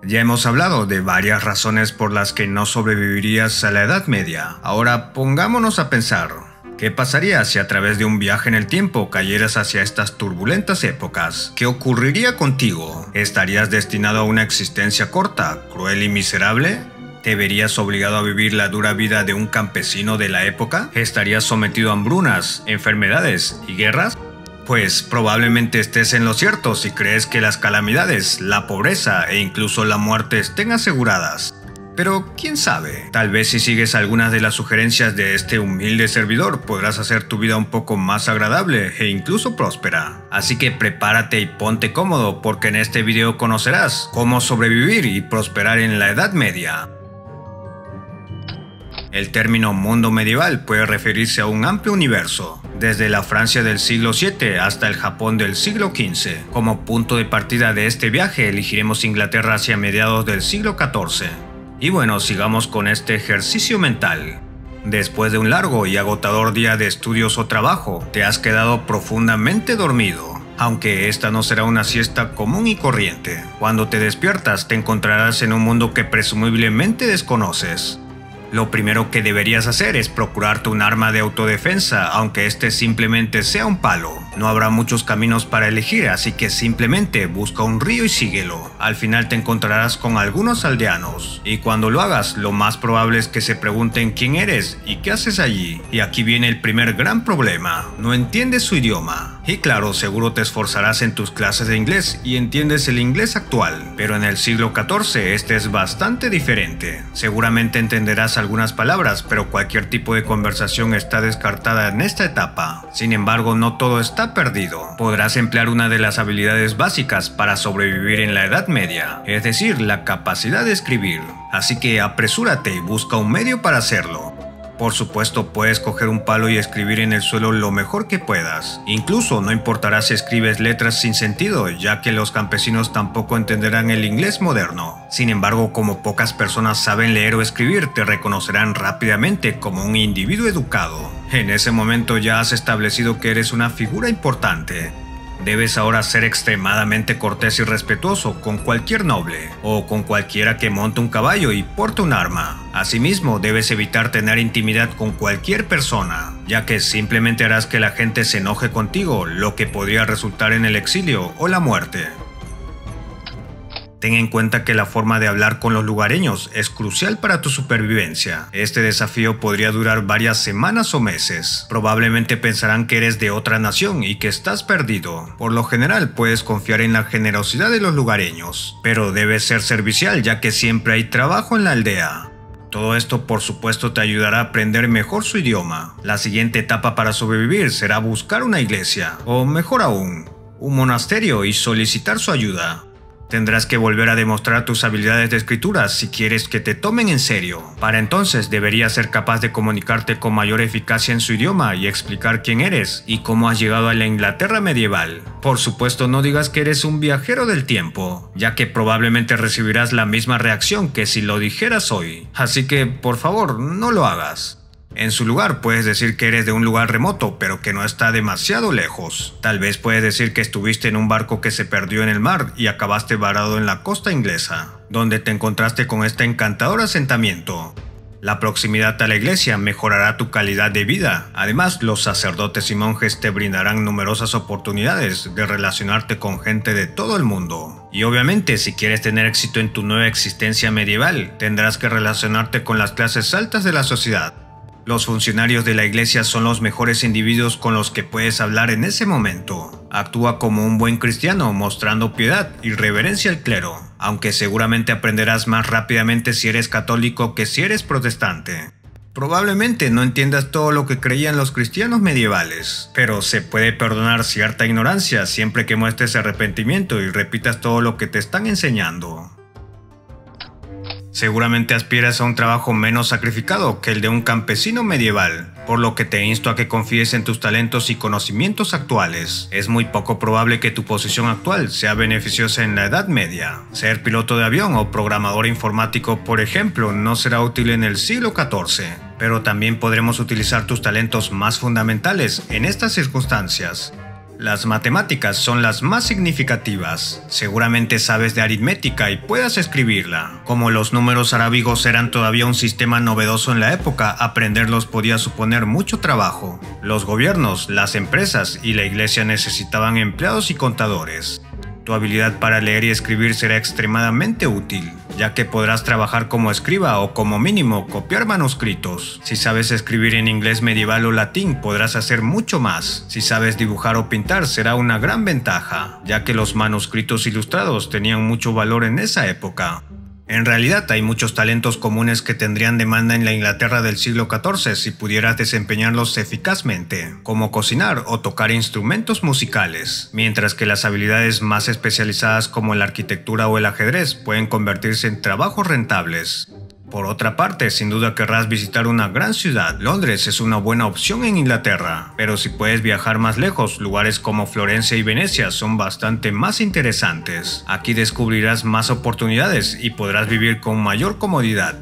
Ya hemos hablado de varias razones por las que no sobrevivirías a la Edad Media. Ahora pongámonos a pensar. ¿Qué pasaría si a través de un viaje en el tiempo cayeras hacia estas turbulentas épocas? ¿Qué ocurriría contigo? ¿Estarías destinado a una existencia corta, cruel y miserable? ¿Te verías obligado a vivir la dura vida de un campesino de la época? ¿Estarías sometido a hambrunas, enfermedades y guerras? Pues probablemente estés en lo cierto si crees que las calamidades, la pobreza e incluso la muerte estén aseguradas. Pero quién sabe, tal vez si sigues algunas de las sugerencias de este humilde servidor podrás hacer tu vida un poco más agradable e incluso próspera. Así que prepárate y ponte cómodo porque en este video conocerás cómo sobrevivir y prosperar en la Edad Media. El término mundo medieval puede referirse a un amplio universo, desde la Francia del siglo VII hasta el Japón del siglo XV. Como punto de partida de este viaje elegiremos Inglaterra hacia mediados del siglo XIV. Y bueno, sigamos con este ejercicio mental. Después de un largo y agotador día de estudios o trabajo, te has quedado profundamente dormido. Aunque esta no será una siesta común y corriente. Cuando te despiertas te encontrarás en un mundo que presumiblemente desconoces. Lo primero que deberías hacer es procurarte un arma de autodefensa, aunque este simplemente sea un palo. No habrá muchos caminos para elegir, así que simplemente busca un río y síguelo. Al final te encontrarás con algunos aldeanos, y cuando lo hagas, lo más probable es que se pregunten quién eres y qué haces allí. Y aquí viene el primer gran problema: no entiendes su idioma. Y claro, seguro te esforzarás en tus clases de inglés y entiendes el inglés actual, pero en el siglo XIV este es bastante diferente. Seguramente entenderás algunas palabras, pero cualquier tipo de conversación está descartada en esta etapa. Sin embargo, no todo está perdido. Podrás emplear una de las habilidades básicas para sobrevivir en la Edad Media, es decir, la capacidad de escribir. Así que apresúrate y busca un medio para hacerlo. Por supuesto, puedes coger un palo y escribir en el suelo lo mejor que puedas. Incluso no importará si escribes letras sin sentido, ya que los campesinos tampoco entenderán el inglés moderno. Sin embargo, como pocas personas saben leer o escribir, te reconocerán rápidamente como un individuo educado. En ese momento ya has establecido que eres una figura importante. Debes ahora ser extremadamente cortés y respetuoso con cualquier noble, o con cualquiera que monte un caballo y porte un arma. Asimismo, debes evitar tener intimidad con cualquier persona, ya que simplemente harás que la gente se enoje contigo, lo que podría resultar en el exilio o la muerte. Ten en cuenta que la forma de hablar con los lugareños es crucial para tu supervivencia. Este desafío podría durar varias semanas o meses. Probablemente pensarán que eres de otra nación y que estás perdido. Por lo general puedes confiar en la generosidad de los lugareños, pero debes ser servicial ya que siempre hay trabajo en la aldea. Todo esto por supuesto te ayudará a aprender mejor su idioma. La siguiente etapa para sobrevivir será buscar una iglesia, o mejor aún, un monasterio y solicitar su ayuda. Tendrás que volver a demostrar tus habilidades de escritura si quieres que te tomen en serio. Para entonces deberías ser capaz de comunicarte con mayor eficacia en su idioma y explicar quién eres y cómo has llegado a la Inglaterra medieval. Por supuesto, no digas que eres un viajero del tiempo, ya que probablemente recibirás la misma reacción que si lo dijeras hoy. Así que, por favor, no lo hagas. En su lugar puedes decir que eres de un lugar remoto, pero que no está demasiado lejos. Tal vez puedes decir que estuviste en un barco que se perdió en el mar y acabaste varado en la costa inglesa, donde te encontraste con este encantador asentamiento. La proximidad a la iglesia mejorará tu calidad de vida. Además, los sacerdotes y monjes te brindarán numerosas oportunidades de relacionarte con gente de todo el mundo. Y obviamente, si quieres tener éxito en tu nueva existencia medieval, tendrás que relacionarte con las clases altas de la sociedad. Los funcionarios de la iglesia son los mejores individuos con los que puedes hablar en ese momento. Actúa como un buen cristiano, mostrando piedad y reverencia al clero, aunque seguramente aprenderás más rápidamente si eres católico que si eres protestante. Probablemente no entiendas todo lo que creían los cristianos medievales, pero se puede perdonar cierta ignorancia siempre que muestres arrepentimiento y repitas todo lo que te están enseñando. Seguramente aspiras a un trabajo menos sacrificado que el de un campesino medieval, por lo que te insto a que confíes en tus talentos y conocimientos actuales. Es muy poco probable que tu posición actual sea beneficiosa en la Edad Media. Ser piloto de avión o programador informático, por ejemplo, no será útil en el siglo XIV, pero también podremos utilizar tus talentos más fundamentales en estas circunstancias. Las matemáticas son las más significativas. Seguramente sabes de aritmética y puedas escribirla. Como los números arábigos eran todavía un sistema novedoso en la época, aprenderlos podía suponer mucho trabajo. Los gobiernos, las empresas y la iglesia necesitaban empleados y contadores. Tu habilidad para leer y escribir será extremadamente útil, ya que podrás trabajar como escriba o como mínimo copiar manuscritos. Si sabes escribir en inglés medieval o latín, podrás hacer mucho más. Si sabes dibujar o pintar, será una gran ventaja, ya que los manuscritos ilustrados tenían mucho valor en esa época. En realidad hay muchos talentos comunes que tendrían demanda en la Inglaterra del siglo XIV si pudieras desempeñarlos eficazmente, como cocinar o tocar instrumentos musicales, mientras que las habilidades más especializadas como la arquitectura o el ajedrez pueden convertirse en trabajos rentables. Por otra parte, sin duda querrás visitar una gran ciudad. Londres es una buena opción en Inglaterra, pero si puedes viajar más lejos, lugares como Florencia y Venecia son bastante más interesantes. Aquí descubrirás más oportunidades y podrás vivir con mayor comodidad.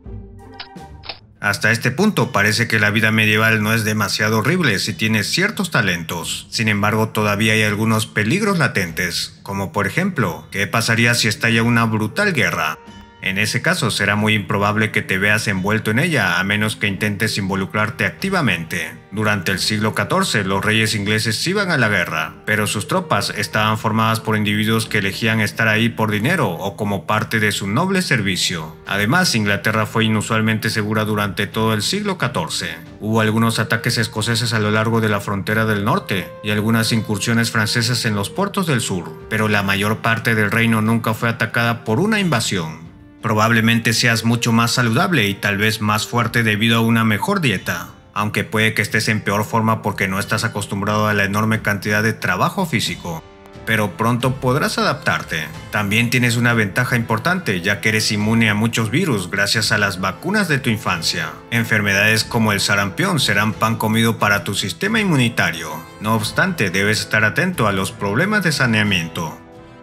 Hasta este punto parece que la vida medieval no es demasiado horrible si tienes ciertos talentos. Sin embargo, todavía hay algunos peligros latentes, como por ejemplo, ¿qué pasaría si estalla una brutal guerra? En ese caso será muy improbable que te veas envuelto en ella a menos que intentes involucrarte activamente. Durante el siglo XIV los reyes ingleses iban a la guerra, pero sus tropas estaban formadas por individuos que elegían estar ahí por dinero o como parte de su noble servicio. Además, Inglaterra fue inusualmente segura durante todo el siglo XIV. Hubo algunos ataques escoceses a lo largo de la frontera del norte y algunas incursiones francesas en los puertos del sur, pero la mayor parte del reino nunca fue atacada por una invasión. Probablemente seas mucho más saludable y tal vez más fuerte debido a una mejor dieta, aunque puede que estés en peor forma porque no estás acostumbrado a la enorme cantidad de trabajo físico, pero pronto podrás adaptarte. También tienes una ventaja importante ya que eres inmune a muchos virus gracias a las vacunas de tu infancia. Enfermedades como el sarampión serán pan comido para tu sistema inmunitario. No obstante, debes estar atento a los problemas de saneamiento.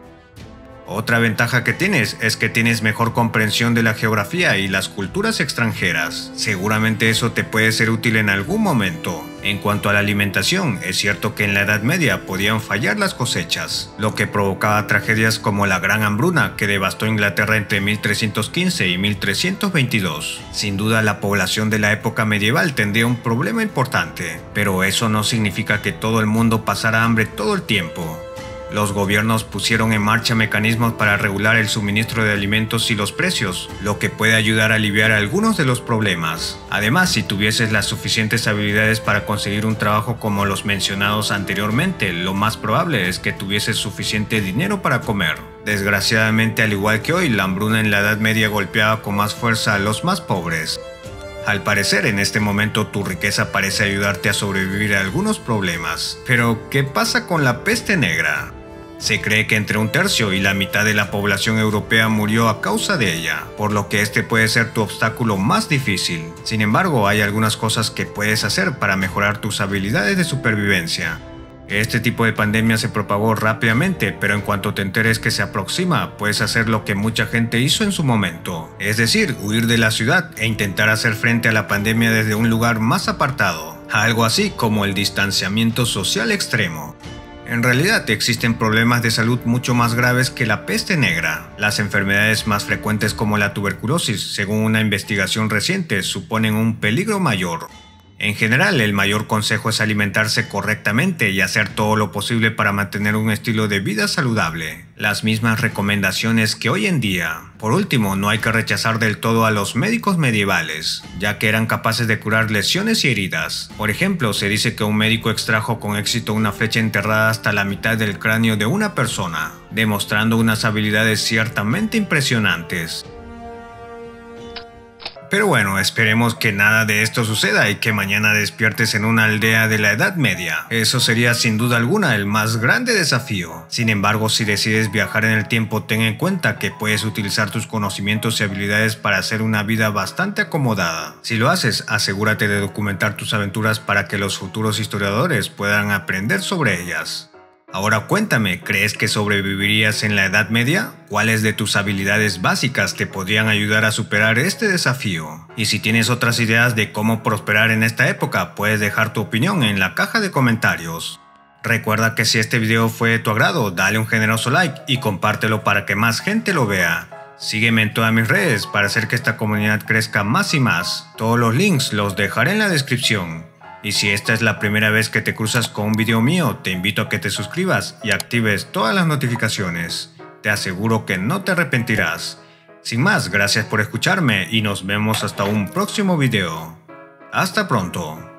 Otra ventaja que tienes es que tienes mejor comprensión de la geografía y las culturas extranjeras. Seguramente eso te puede ser útil en algún momento. En cuanto a la alimentación, es cierto que en la Edad Media podían fallar las cosechas, lo que provocaba tragedias como la Gran Hambruna que devastó Inglaterra entre 1315 y 1322. Sin duda la población de la época medieval tendría un problema importante, pero eso no significa que todo el mundo pasara hambre todo el tiempo. Los gobiernos pusieron en marcha mecanismos para regular el suministro de alimentos y los precios, lo que puede ayudar a aliviar algunos de los problemas. Además, si tuvieses las suficientes habilidades para conseguir un trabajo como los mencionados anteriormente, lo más probable es que tuvieses suficiente dinero para comer. Desgraciadamente, al igual que hoy, la hambruna en la Edad Media golpeaba con más fuerza a los más pobres. Al parecer, en este momento tu riqueza parece ayudarte a sobrevivir a algunos problemas. Pero, ¿qué pasa con la peste negra? Se cree que entre un tercio y la mitad de la población europea murió a causa de ella, por lo que este puede ser tu obstáculo más difícil. Sin embargo, hay algunas cosas que puedes hacer para mejorar tus habilidades de supervivencia. Este tipo de pandemia se propagó rápidamente, pero en cuanto te enteres que se aproxima, puedes hacer lo que mucha gente hizo en su momento, es decir, huir de la ciudad e intentar hacer frente a la pandemia desde un lugar más apartado, algo así como el distanciamiento social extremo. En realidad existen problemas de salud mucho más graves que la peste negra. Las enfermedades más frecuentes como la tuberculosis, según una investigación reciente, suponen un peligro mayor. En general, el mayor consejo es alimentarse correctamente y hacer todo lo posible para mantener un estilo de vida saludable. Las mismas recomendaciones que hoy en día. Por último, no hay que rechazar del todo a los médicos medievales, ya que eran capaces de curar lesiones y heridas. Por ejemplo, se dice que un médico extrajo con éxito una flecha enterrada hasta la mitad del cráneo de una persona, demostrando unas habilidades ciertamente impresionantes. Pero bueno, esperemos que nada de esto suceda y que mañana despiertes en una aldea de la Edad Media. Eso sería sin duda alguna el más grande desafío. Sin embargo, si decides viajar en el tiempo, ten en cuenta que puedes utilizar tus conocimientos y habilidades para hacer una vida bastante acomodada. Si lo haces, asegúrate de documentar tus aventuras para que los futuros historiadores puedan aprender sobre ellas. Ahora cuéntame, ¿crees que sobrevivirías en la Edad Media? ¿Cuáles de tus habilidades básicas te podrían ayudar a superar este desafío? Y si tienes otras ideas de cómo prosperar en esta época, puedes dejar tu opinión en la caja de comentarios. Recuerda que si este video fue de tu agrado, dale un generoso like y compártelo para que más gente lo vea. Sígueme en todas mis redes para hacer que esta comunidad crezca más y más. Todos los links los dejaré en la descripción. Y si esta es la primera vez que te cruzas con un video mío, te invito a que te suscribas y actives todas las notificaciones. Te aseguro que no te arrepentirás. Sin más, gracias por escucharme y nos vemos hasta un próximo video. Hasta pronto.